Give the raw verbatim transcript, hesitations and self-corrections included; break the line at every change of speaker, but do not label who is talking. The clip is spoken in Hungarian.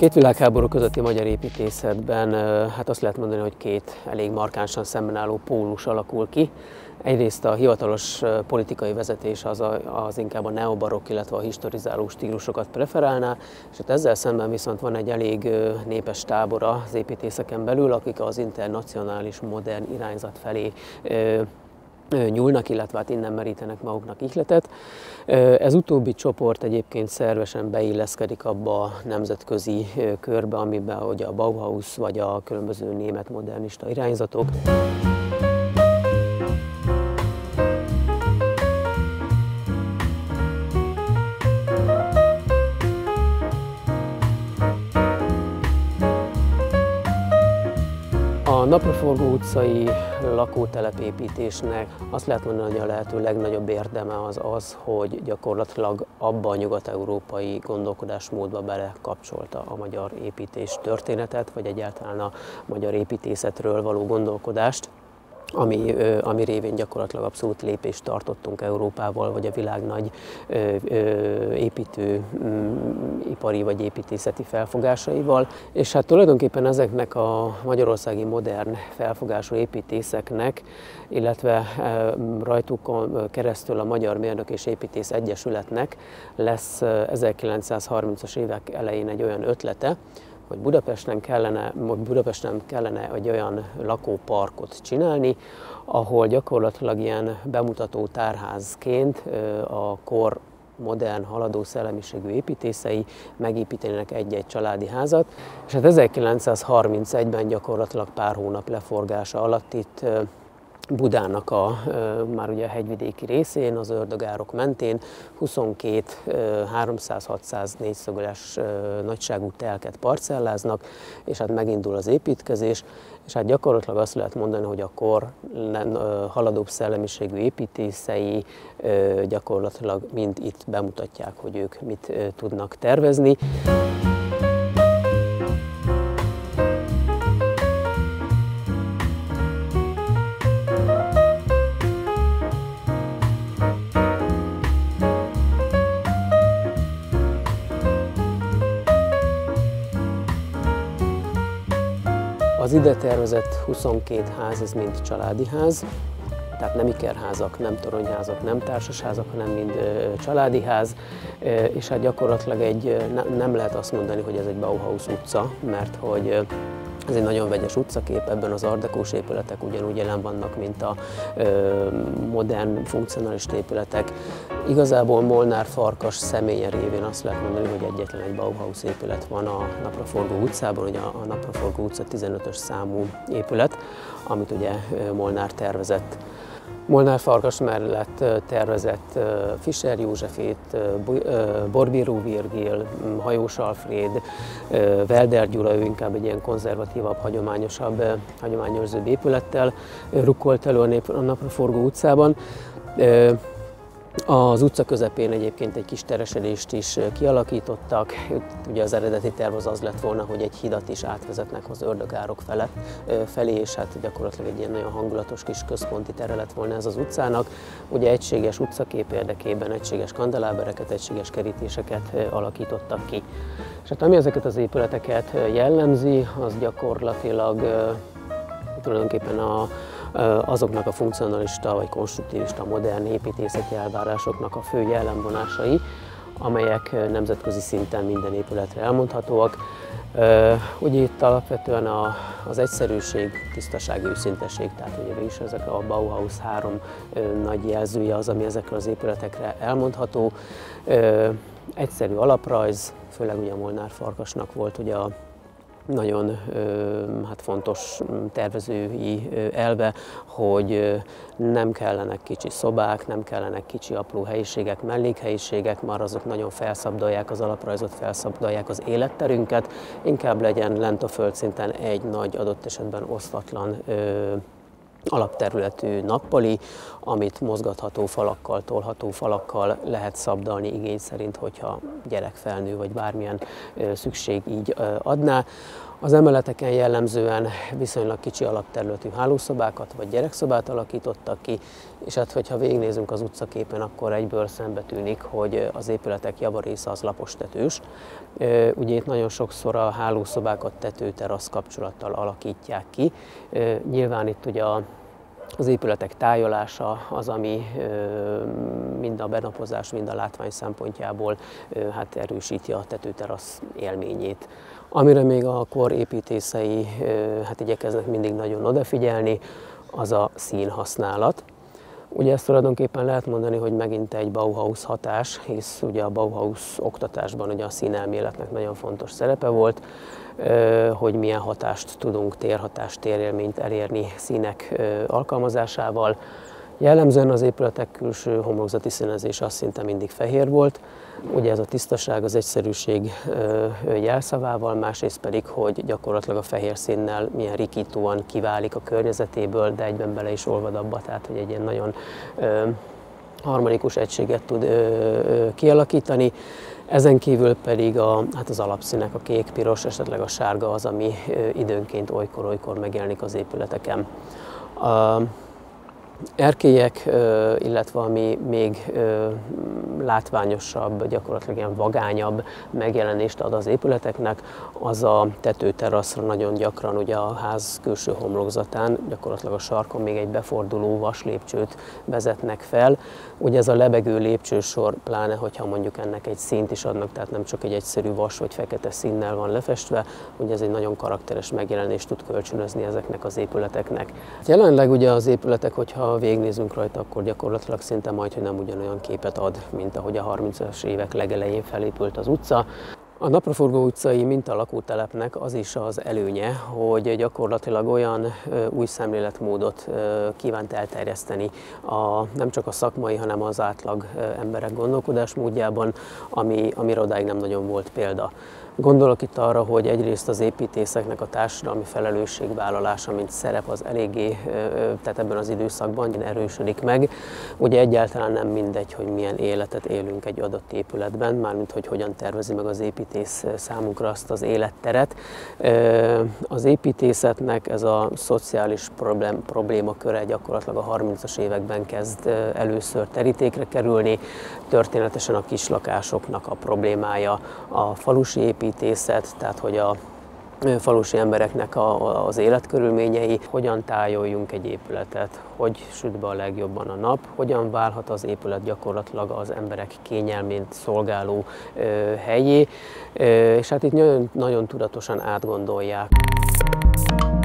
Két világháború közötti magyar építészetben hát azt lehet mondani, hogy két elég markánsan szemben álló pólus alakul ki. Egyrészt a hivatalos politikai vezetés az, a, az inkább a neobarokk, illetve a historizáló stílusokat preferálná, és hát ezzel szemben viszont van egy elég népes tábora az építészeken belül, akik az internacionális modern irányzat felé nyúlnak, illetve hát innen merítenek maguknak ihletet. Ez utóbbi csoport egyébként szervesen beilleszkedik abba a nemzetközi körbe, amiben ugye a Bauhaus vagy a különböző német modernista irányzatok. A Napraforgó utcai lakótelepépítésnek azt lehet mondani, hogy a lehető legnagyobb érdeme az az, hogy gyakorlatilag abba a nyugat-európai gondolkodásmódba belekapcsolta a magyar építés történetet, vagy egyáltalán a magyar építészetről való gondolkodást, ami, ami révén gyakorlatilag abszolút lépést tartottunk Európával, vagy a világ nagy építőipari vagy építészeti felfogásaival. És hát tulajdonképpen ezeknek a magyarországi modern felfogású építészeknek, illetve rajtuk keresztül a Magyar Mérnök és Építész Egyesületnek lesz ezerkilencszázharmincas évek elején egy olyan ötlete, hogy Budapesten kellene, Budapesten kellene egy olyan lakóparkot csinálni, ahol gyakorlatilag ilyen bemutató tárházként a kor modern, haladó szellemiségű építészei megépítenének egy-egy családi házat. És hát ezerkilencszázharmincegyben gyakorlatilag pár hónap leforgása alatt itt Budának a már ugye a hegyvidéki részén, az Ördögárok mentén huszonkét háromszáz-hatszáz négyszögletes nagyságú telket parcelláznak, és hát megindul az építkezés, és hát gyakorlatilag azt lehet mondani, hogy a kor haladóbb szellemiségű építészei gyakorlatilag mind itt bemutatják, hogy ők mit tudnak tervezni. Az ide tervezett huszonkét ház, ez mind családi ház, tehát nem ikerházak, nem toronyházak, nem társasházak, hanem mind családi ház, és hát gyakorlatilag egy, nem lehet azt mondani, hogy ez egy Bauhaus utca, mert hogy ez egy nagyon vegyes utcakép, ebben az art-décós épületek ugyanúgy jelen vannak, mint a modern, funkcionalista épületek. Igazából Molnár Farkas személye révén azt lehet mondani, hogy egyetlen egy Bauhaus épület van a Napraforgó utcában, ugye a Napraforgó utca tizenötös számú épület, amit ugye Molnár tervezett. Molnár Farkas mellett tervezett Fischer Józsefét, Borbíró Virgil, Hajós Alfréd, Welder Gyula, ő inkább egy ilyen konzervatívabb, hagyományosabb, hagyományőrzőbb épülettel rukkolt elő a, nép, a Napraforgó utcában. Az utca közepén egyébként egy kis teresedést is kialakítottak. Ugye az eredeti terv az az lett volna, hogy egy hidat is átvezetnek az Ördögárok felett, felé, és hát gyakorlatilag egy ilyen nagyon hangulatos kis központi tere lett volna ez az utcának. Ugye egységes utcakép érdekében egységes kandelábereket, egységes kerítéseket alakítottak ki. És hát ami ezeket az épületeket jellemzi, az gyakorlatilag tulajdonképpen a azoknak a funkcionalista vagy konstruktivista modern építészeti elvárásoknak a fő jellemvonásai, amelyek nemzetközi szinten minden épületre elmondhatóak. Ugye itt alapvetően a, az egyszerűség, tisztaság, őszinteség, tehát ugye is ezek a Bauhaus három nagy jelzője az, ami ezekre az épületekre elmondható. Egyszerű alaprajz, főleg ugye Molnár Farkasnak volt ugye a nagyon hát fontos tervezői elve, hogy nem kellenek kicsi szobák, nem kellenek kicsi apró helyiségek, mellékhelyiségek, már azok nagyon felszabdalják az alaprajzot, felszabdalják az életterünket, inkább legyen lent a földszinten egy nagy, adott esetben osztatlan alapterületű nappali, amit mozgatható falakkal, tolható falakkal lehet szabdalni igény szerint, hogyha gyerek, felnő vagy bármilyen szükség így adná. Az emeleteken jellemzően viszonylag kicsi alapterületű hálószobákat vagy gyerekszobát alakítottak ki, és hát, hogyha végignézünk az utcaképen, akkor egyből szembe tűnik, hogy az épületek javarésze az lapos tetős. Ugye itt nagyon sokszor a hálószobákat tető-terasz kapcsolattal alakítják ki. Nyilván itt ugye a Az épületek tájolása az, ami mind a benapozás, mind a látvány szempontjából hát erősíti a tetőterasz élményét. Amire még a kor építészei hát igyekeznek mindig nagyon odafigyelni, az a színhasználat. Ugye ezt tulajdonképpen lehet mondani, hogy megint egy Bauhaus hatás, hisz ugye a Bauhaus oktatásban ugye a színelméletnek nagyon fontos szerepe volt, hogy milyen hatást tudunk, térhatást, térélményt elérni színek alkalmazásával. Jellemzően az épületek külső homlokzati színezése az szinte mindig fehér volt. Ugye ez a tisztaság, az egyszerűség jelszavával, másrészt pedig, hogy gyakorlatilag a fehér színnel milyen rikítóan kiválik a környezetéből, de egyben bele is olvad abba, tehát hogy egy ilyen nagyon harmonikus egységet tud kialakítani. Ezen kívül pedig a, hát az alapszínek, a kék, piros, esetleg a sárga az, ami időnként olykor-olykor megjelenik az épületeken. A erkélyek, illetve ami még látványosabb, gyakorlatilag ilyen vagányabb megjelenést ad az épületeknek, az a tetőteraszra nagyon gyakran ugye a ház külső homlokzatán, gyakorlatilag a sarkon még egy beforduló vaslépcsőt vezetnek fel. Ugye ez a lebegő lépcsősor, pláne hogyha mondjuk ennek egy színt is adnak, tehát nem csak egy egyszerű vas vagy fekete színnel van lefestve, ugye ez egy nagyon karakteres megjelenést tud kölcsönözni ezeknek az épületeknek. Jelenleg ugye az épületek, hogyha ha végignézünk rajta, akkor gyakorlatilag szinte majd, hogy nem ugyanolyan képet ad, mint ahogy a harmincas évek legelején felépült az utca. A Napraforgó utcai mintalakótelepnek az is az előnye, hogy gyakorlatilag olyan új szemléletmódot kívánt elterjeszteni a, nem csak a szakmai, hanem az átlag emberek gondolkodásmódjában, ami, amire odáig nem nagyon volt példa. Gondolok itt arra, hogy egyrészt az építészeknek a társadalmi felelősségvállalása, mint szerep, az eléggé, tehát ebben az időszakban erősödik meg. Ugye egyáltalán nem mindegy, hogy milyen életet élünk egy adott épületben, mármint hogy hogyan tervezi meg az építész számunkra azt az életteret. Az építészetnek ez a szociális problém, problémaköre gyakorlatilag a harmincas években kezd először terítékre kerülni. Történetesen a kislakásoknak a problémája, a falusi építészet, tehát hogy a falusi embereknek a, az életkörülményei, hogyan tájoljunk egy épületet, hogy süt be a legjobban a nap, hogyan válhat az épület gyakorlatilag az emberek kényelmét szolgáló ö, helyé, ö, és hát itt nagyon, nagyon tudatosan átgondolják.